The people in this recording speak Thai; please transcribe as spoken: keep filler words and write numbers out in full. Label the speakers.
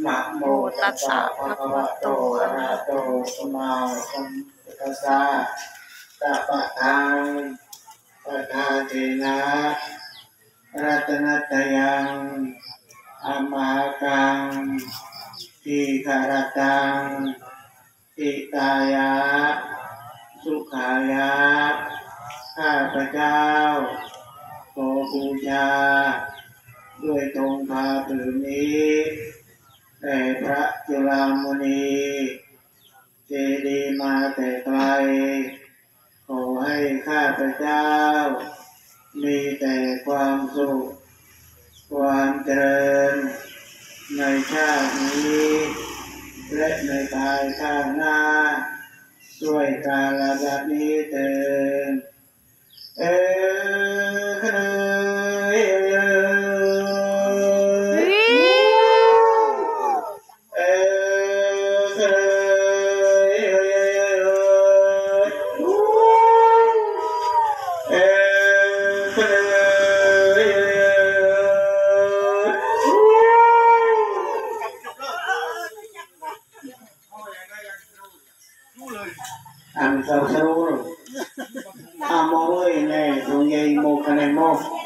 Speaker 1: นะโมตัสสะภะคะวะโตอะระหะโตสัมมาสัมพุทธัสสะสัพพะทางปะทาเทนะรัตนัตยังอมหากังทีฆารตังทิตายะสุขายะข้าพเจ้าขอบูชาด้วยธงผ้าผืนนี้แด่พระจุฬามณีเจดีย์มาแต่ไกลขอให้ข้าพเจ้ามีแต่ความสุขความเจริญในชาตินี้และในภายข้างหน้าด้วยกาลบัดนี้เถิดเออันเศร้าๆอ่ะมองเลยแน่ตรงยัยโมคะแนนโม